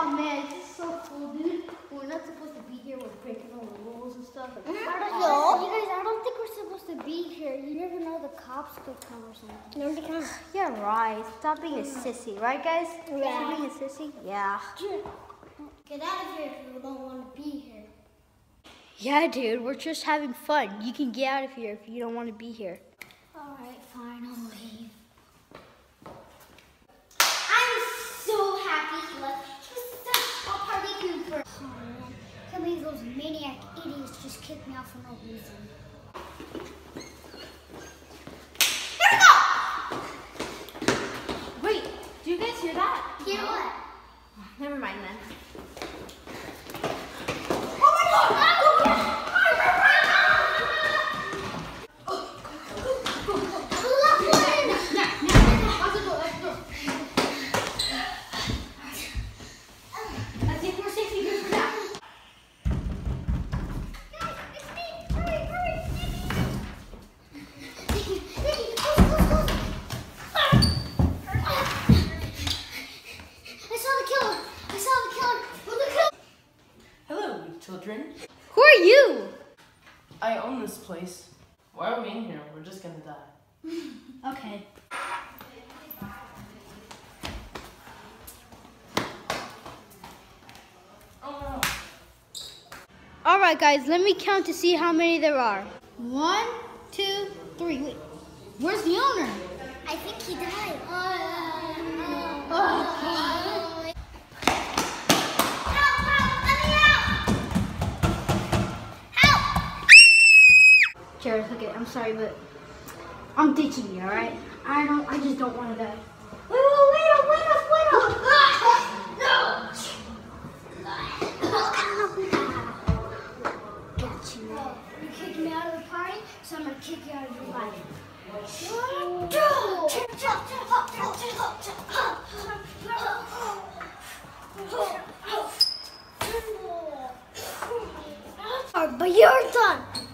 Oh man, this is so cool, dude. We're not supposed to be here. We're breaking all the rules and stuff. You guys, I don't think we're supposed to be here. You never know, the cops could come or something. No, they can't. Yeah, right. Stop being a sissy, right, guys? Yeah. Stop being a sissy? Yeah. Get out of here if you don't want to be here. Yeah, dude. We're just having fun. You can get out of here if you don't want to be here. All right, fine, I'll leave. I'm so happy he left. He was such a party pooper. Oh man, can't believe those maniac idiots just kicked me out for no reason. Here we go! Wait, do you guys hear that? Hear what? Never mind then. Children, Who are you? I own this place. Why are we in here? We're just gonna die. Okay. Oh no. All right, guys. Let me count to see how many there are. 1, 2, 3. Wait, where's the owner? I think he died. Jared, okay, I'm sorry, but I'm ditching you, all right? I just don't want to die. Wait up! No! Got you. You kicked me out of the party, so I'm gonna kick you out of your life. But you're done.